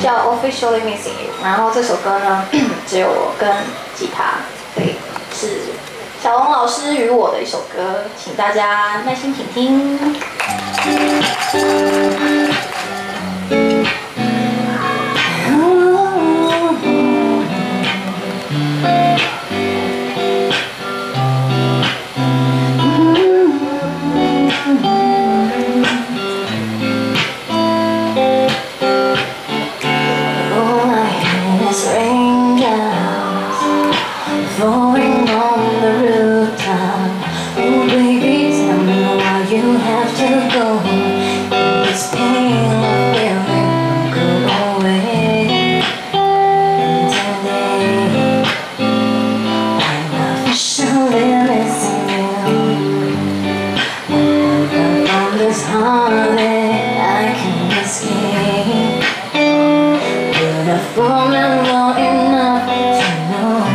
叫 Officially Missing You。然后这首歌呢，只有我跟吉他，对，是小龙老师与我的一首歌，请大家耐心倾听。Falling on the rooftop. Oh baby, tell me why you have to go. This pain I feel it go away. Today I'm officially missing you. From this heartache I can escape. But I've fallen low enough to know.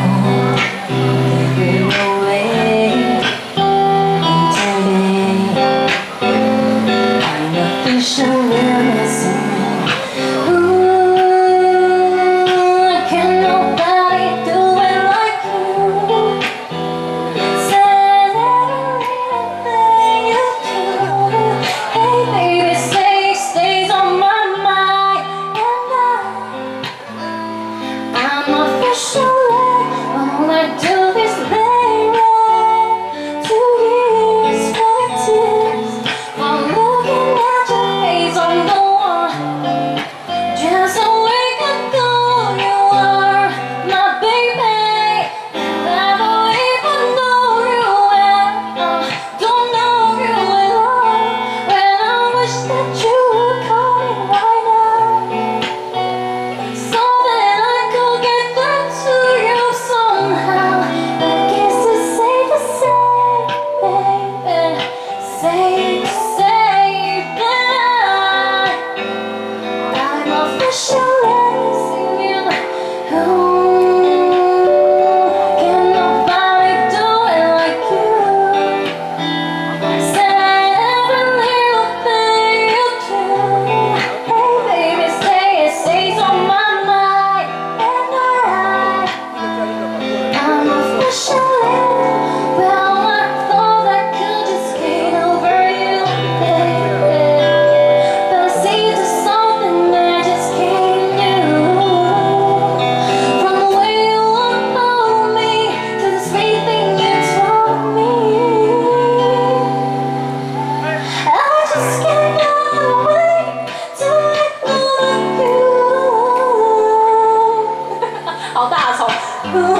好大仇。